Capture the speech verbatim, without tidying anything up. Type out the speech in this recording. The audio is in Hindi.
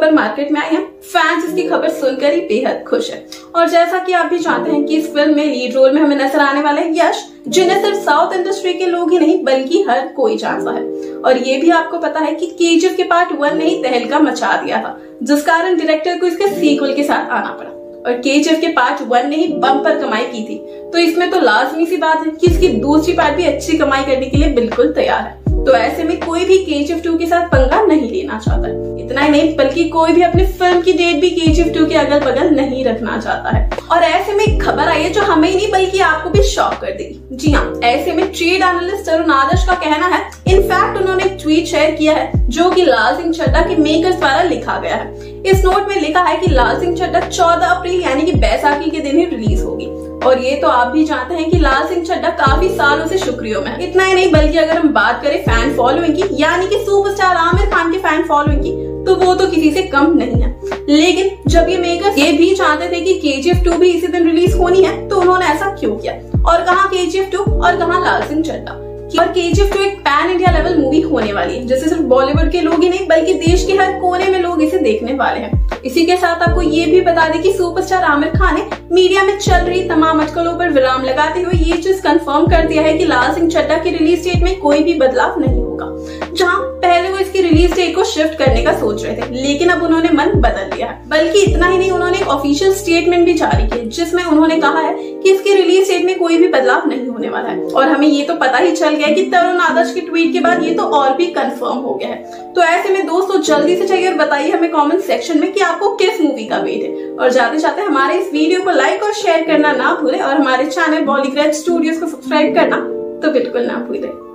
खबर मार्केट में आई है, फैंस इसकी खबर सुनकर ही बेहद खुश है। और जैसा कि आप भी जानते हैं कि इस फिल्म में लीड रोल में हमें नजर आने वाले हैं यश, जिन्हें सिर्फ साउथ इंडस्ट्री के लोग ही नहीं बल्कि हर कोई जानता है। और ये भी आपको पता है कि केजीएफ के पार्ट वन ने ही तहलका मचा दिया था, जिस कारण डायरेक्टर को इसके सीक्वल के साथ आना पड़ा। और केजीएफ के पार्ट वन ने ही बम्पर कमाई की थी, तो इसमें तो लाजमी सी बात है कि इसकी दूसरी पार्ट भी अच्छी कमाई करने के लिए बिल्कुल तैयार है। तो ऐसे में कोई भी केजीएफ टू के साथ पंगा नहीं लेना चाहता है। इतना ही नहीं बल्कि कोई भी अपनी फिल्म की डेट भी केजीएफ टू के अगल बगल नहीं रखना चाहता है। और ऐसे में एक खबर आई है जो हमें ही नहीं बल्कि आपको भी शॉक कर देगी। जी हाँ, ऐसे में ट्रेड एनालिस्ट तरुण आदर्श का कहना है, इनफैक्ट उन्होंने एक ट्वीट शेयर किया है जो कि लाल सिंह चड्ढा के मेकर्स द्वारा लिखा गया है। इस नोट में लिखा है कि लाल सिंह चड्ढा चौदह अप्रैल यानी कि बैसाखी के दिन ही रिलीज होगी। और ये तो आप भी जानते हैं कि लाल सिंह चड्ढा काफी सालों से शुक्रियों में है। इतना ही नहीं बल्कि अगर हम बात करें फैन फॉलोइंग की यानी कि सुपरस्टार आमिर खान के फैन फॉलोइंग की, तो वो तो किसी से कम नहीं है। लेकिन जब ये मेकर्स ये भी चाहते थे कि केजीएफ टू भी इसी दिन रिलीज होनी है, तो उन्होंने ऐसा क्यों किया? और कहां केजीएफ टू और कहां लाल सिंह चड्ढा? और केजीएफ टू एक पैन इंडिया लेवल मूवी होने वाली है, जिसे सिर्फ बॉलीवुड के लोग ही नहीं बल्कि देश के हर कोने में लोग इसे देखने वाले हैं। इसी के साथ आपको ये भी बता दें कि सुपरस्टार आमिर खान ने मीडिया में चल रही तमाम अटकलों पर विराम लगाते हुए ये चीज कंफर्म कर दिया है कि लाल सिंह चड्ढा की रिलीज डेट में कोई भी बदलाव नहीं होगा। जहां पहले वो इसकी रिलीज डेट को शिफ्ट करने का सोच रहे थे, लेकिन अब उन्होंने मन बदल लिया है। बल्कि इतना ही नहीं, उन्होंने एक ऑफिशियल स्टेटमेंट भी जारी किया जिसमें उन्होंने कहा है कि इसकी रिलीज डेट में कोई भी बदलाव नहीं होने वाला है। और हमें ये तो पता ही चल गया कि तरुण आदर्श के ट्वीट के बाद ये तो और भी कंफर्म हो गया है। तो ऐसे में दोस्तों जल्दी से जाइए और बताइए हमें कमेंट सेक्शन में कि आपको किस मूवी का वेट है। और जाते जाते हमारे इस वीडियो को लाइक और शेयर करना ना भूले और हमारे चैनल बॉलीग्रेड स्टूडियोज को सब्सक्राइब करना तो बिल्कुल ना भूले।